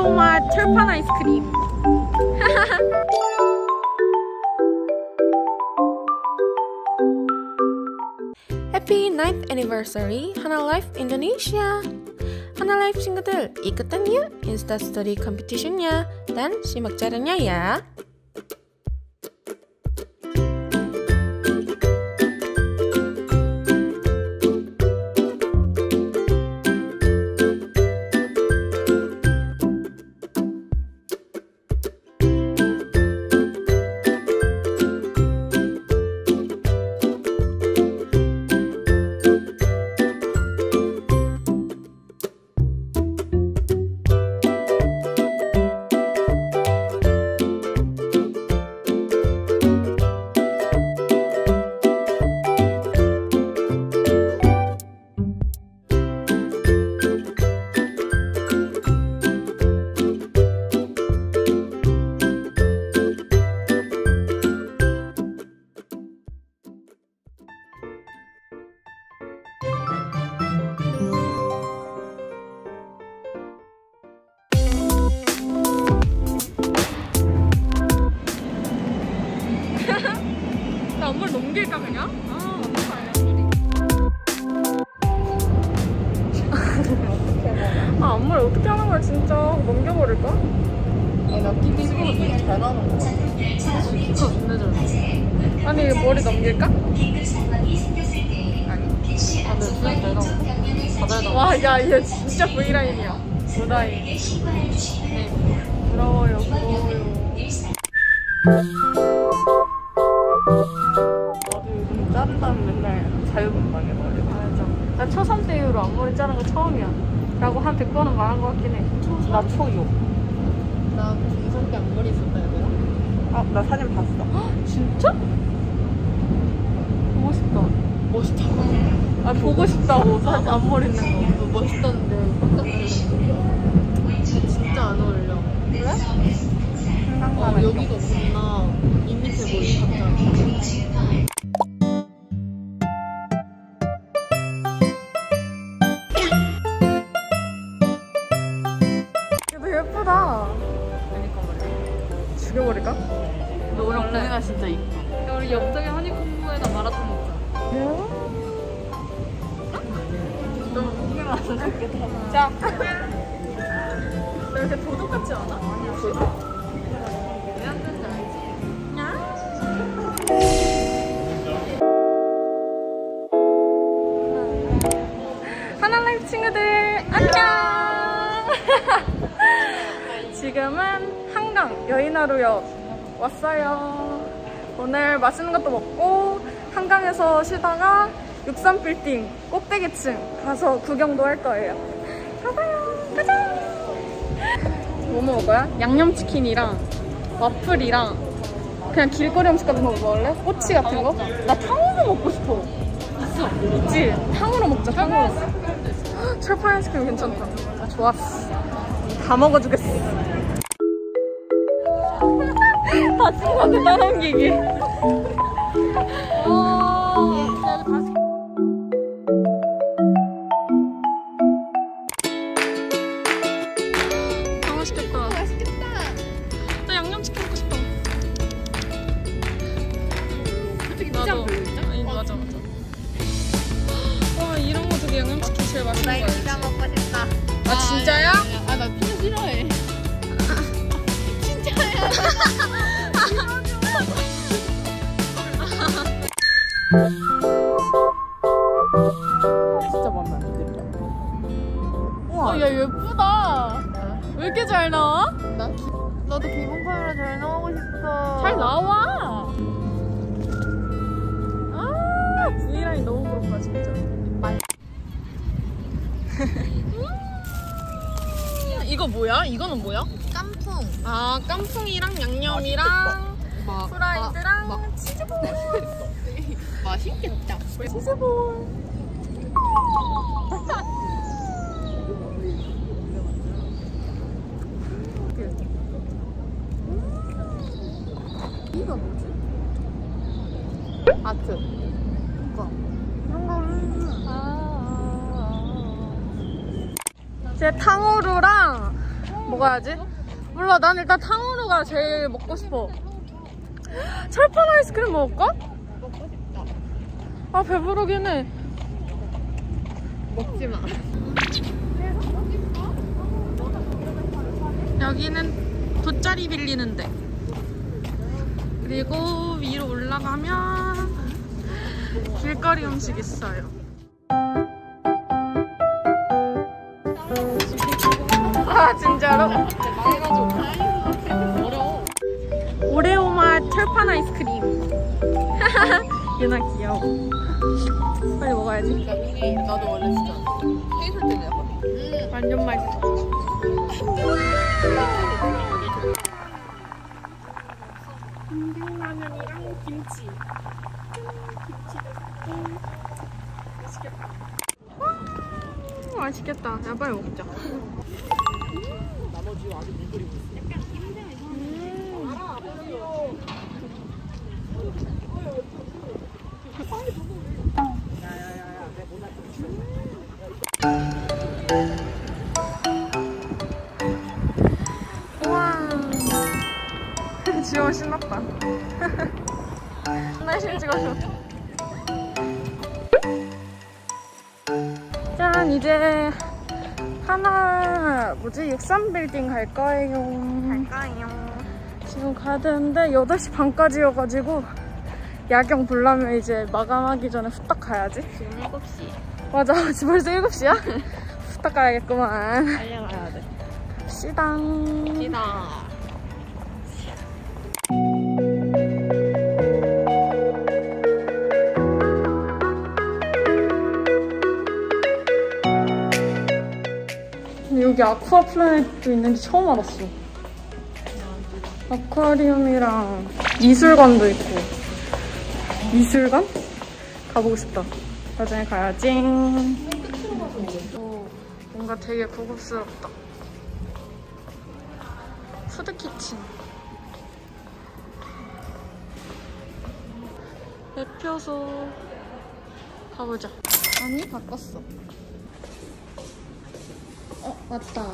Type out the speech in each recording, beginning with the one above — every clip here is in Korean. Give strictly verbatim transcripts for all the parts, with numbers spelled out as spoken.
망고 맛 철판 아이스크림. Happy ninth anniversary Hana Life Indonesia. Hana Life 친구들, ikutannya Insta Story competitionnya dan simak caranya ya. 나 앞머리 넘길까 그냥? 아, 아 앞머리 어떻게 하는 거야 진짜. 넘겨버릴까? 아니 나 끼기 식으로 되게 잘 나오는 거 같아. 진짜 존나 잘. 아니 머리 넘길까? 아니. 아 근데 수행 잘 나오고 다 잘 나오고. 와, 야, 얘 진짜 V라인이야. 무다인. 네. 부러워요, 부러워요. 나도 요즘 자른다면 맨날 자유분방해 머리. 맞아. 나 초삼 때 이후로 앞머리 자른 거 처음이야. 라고 한 백 번은 말한 것 같긴 해. 초삼? 나 초육. 나 중삼 때 앞머리 있었다 얘들아. 아, 나 사진 봤어. 헉, 진짜? 보고 싶다. 멋있다고. 아, 보고 싶다고. 사진 앞머리 있는 거. 멋있던데 깜짝 놀랐어. 진짜 안 어울려. 그래? 어, 여기가 겁나 밋밋해 보이 갑자기. 너 예쁘다. 그러니까 말이야. 죽여버릴까? 너랑 보니까 진짜 이뻐. 야, 우리 옆동에 허니콤보에다 마라탕 먹자. 왜? 너무 무게 많아 좋겠다. 자. 너 이렇게 도둑 같지 않아? 아니야. 왜 안 되는지 알지? 하나라이프 친구들 안녕. 지금은 한강 여의나루역 왔어요. 오늘 맛있는 것도 먹고 한강에서 쉬다가 육삼 빌딩 꼭대기층 가서 구경도 할 거예요. 가봐요. 가자. 뭐 먹을 거야? 양념치킨이랑 와플이랑 그냥 길거리 음식 같은 거 먹을래? 꼬치 같은 거? 나 탕후루 먹고 싶어. 있어. 있지? 탕후루 먹자. 탕후루. 철판 아이스크림 괜찮다. 아, 좋았어. 다 먹어주겠어. 다 친구한테 따라옮기기. 맛있겠다. 맛있겠다. 나 양념치킨 먹고 싶다. 솔직히 나도. 피자 별로 있죠? 아니, 맞아, 맞아. 와, 이런 거 되게 양념치킨 제일 맛있는 거 알지? 피자 먹고 싶다. 아, 진짜야? 아, 나 피자 싫어해. 진짜야. 진짜 만나는데. 우와. 어, 야, 예쁘다. 왜 이렇게 잘 나와? 나 기, 나도 기본 카메라 잘 나오고 싶어. 잘 나와. 아, V라인 너무 부럽다, 진짜. 이거 뭐야? 이거는 뭐야? 깐풍. 아, 깐풍이랑 양념이랑 마, 프라이드랑 마, 마. 치즈볼. 맛있겠다. 치즈볼. 이거 뭐지? 아트. 이거. 이런 거는. 아, 제 탕후루랑 먹어야지. 몰라, 난 일단 탕후루가 제일 먹고 싶어. 철판 아이스크림 먹을까? 먹고 싶다. 아, 배부르긴 해. 먹지 마. 여기는 돗자리 빌리는데. 그리고 위로 올라가면 길거리 음식 있어요. 아, 진짜로? 망해가지고 다행이다. 어려워. 오레오 맛 철판 아이스크림. 유나 귀여워. 빨리 먹어야지. 여기 나도 원래 진짜 페이솔 때문에 약간. 음. 완전 맛있어. 김라면이랑 김치. 김치도 맛있겠다. 와, 맛있겠다. 야, 빨리 먹자. 나머지 아주 물끓이고 있어. 약간 음. 알아. 야야야야, 내 모나 우와. 지원 신났다. 날씬 찍어줘. 짠, 이제 하나 뭐지? 육삼 빌딩 갈 거예요. 갈까요? 지금 가야 되는데 여덟 시 반까지여가지고 야경 보려면 이제 마감하기 전에 후딱 가야지. 지금 일곱 시. 맞아, 벌써 일곱 시야? 후딱 가야겠구만. 달려가야 돼. 시당. 시다. 근데 여기 아쿠아 플래닛도 있는지 처음 알았어. 아쿠아리움이랑 미술관도 있고. 미술관? 가보고 싶다. 나중에 가야지. 오, 뭔가 되게 고급스럽다. 푸드키친. 매표소. 가보자. 아니, 바꿨어. 어, 맞다.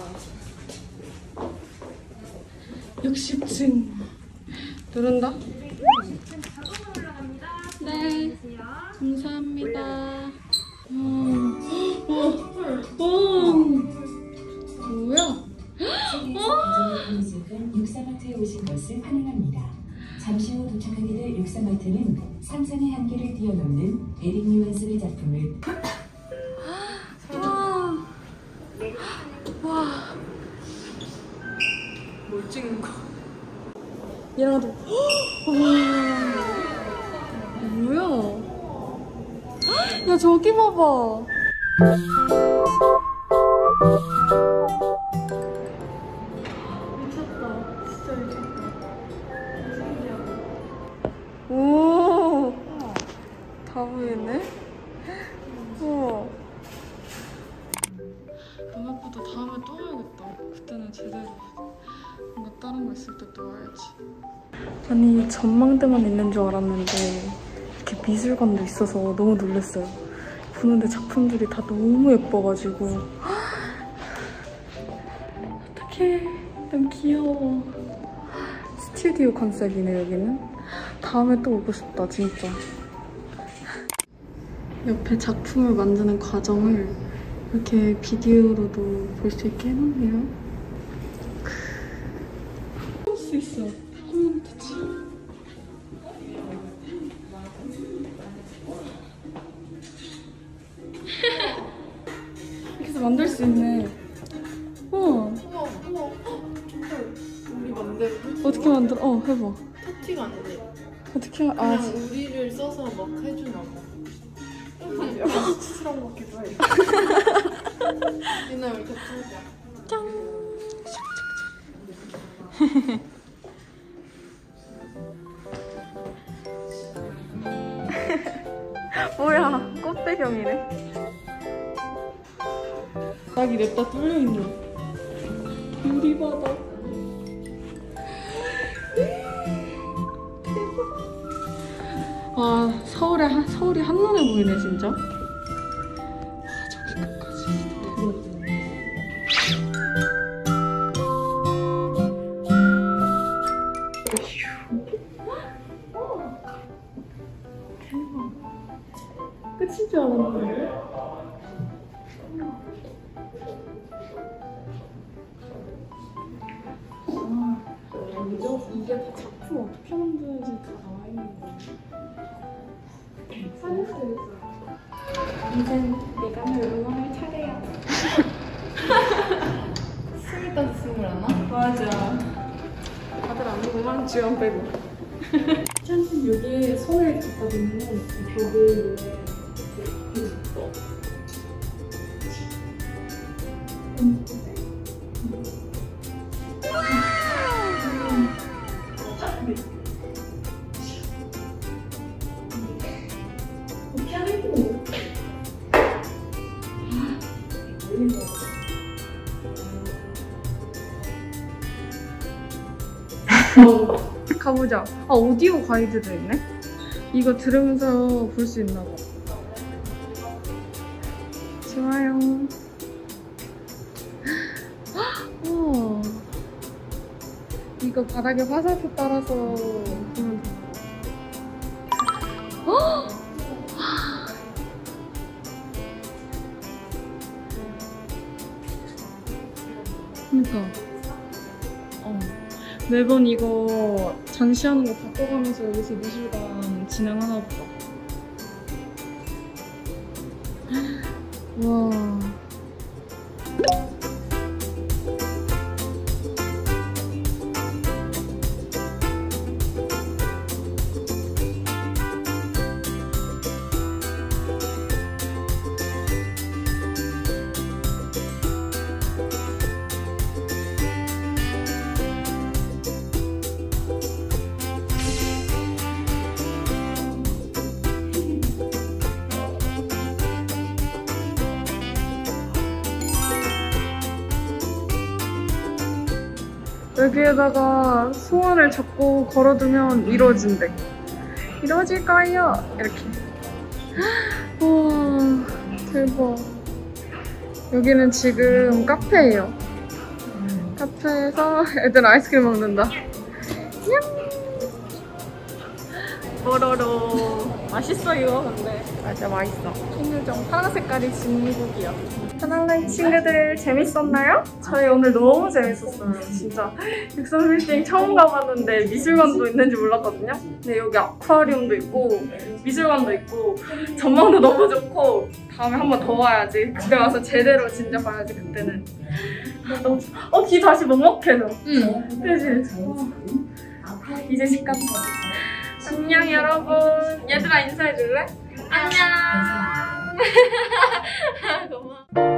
육십 층. 누른다? 네. 감사합니다. 음. 어, 어. 뭐야? 육사마트에 오신 것을 환영합니다. 잠시 후 도착하게 될 육사마트는 상상의 한계를 뛰어넘는 에릭 뉴한슨의 작품을 와. 와. 뭘 찍는 거? 얘랑 도 뭐야? 야, 저기 봐봐. 미쳤다. 진짜 미쳤다. 신기하다. 오. 다 보이네? 우와. 음악보다 다음에 또 와야겠다. 그때는 제대로 뭔가 다른 거 있을 때 또 와야지. 아니, 전망대만 있는 줄 알았는데 이렇게 미술관도 있어서 너무 놀랐어요. 보는데 작품들이 다 너무 예뻐가지고. 어떡해, 너무 귀여워. 스튜디오 컨셉이네, 여기는. 다음에 또 오고 싶다, 진짜. 옆에 작품을 만드는 과정을 이렇게 비디오로도 볼 수 있게 해놨네요. 할 수 있어. 하면 되지. 이렇게 해서 만들 수 있네. 우와. 우와, 우와. 우리 맘대로. 어떻게 만들어? 어, 해봐. 터치가 안 돼. 어떻게, 아, 그냥 우리를 써서 막 해주나 봐. 약간 수치스러운 것 같기도 해. 유나 이렇게 풀자. 짠. 뭐야, 꽃배경이네. 바닥이 냅다 뚫려있네. 유리바닥. 와, 서울에, 한, 서울이 한눈에 보이네, 진짜. 와, 저기 끝까지. 끝인 줄 알았는데. 이게 다 작품 어떻게 만드는지 다 나와 있는 거야. 사진 찍었어요. 이젠 내가 결혼할 차례야. 스물다섯, 스물하나? 맞아. 다들 아는구만, 지원 빼고. 짠, 여기에 손을 갖다 놓으면 벽을 있어. 어, 가보자. 아, 오디오 가이드도 있네? 이거 들으면서 볼 수 있나 봐. 좋아요. 어. 이거 바닥에 화살표 따라서 보면 돼. 그니까. 어. 매번 이거 전시하는 거 바꿔가면서 여기서 미술관 진행하나 보다. 와. 여기에다가 소원을 적고 걸어두면 이루어진대. 이루어질까요? 이렇게. 와, 대박. 여기는 지금 카페예요. 카페에서 애들 아이스크림 먹는다. 뽀로로. 맛있어 이거 근데. 맞아, 맛있어. 흰유정 파란 색깔이 진국이야. 하나는 친구들 재밌었나요? 저희 오늘 너무 재밌었어요. 진짜 육삼 빌딩 처음 가봤는데 미술관도 있는지 몰랐거든요. 근데 여기 아쿠아리움도 있고 미술관도 있고 전망도 너무 좋고 다음에 한 번 더 와야지. 그때 와서 제대로 진짜 봐야지 그때는. 아, 너무 어, 귀 다시 먹먹해져. 응. 그치? 어. 이제 집 간다. 안녕 여러분. 얘들아 인사해줄래? 안녕. 고마워.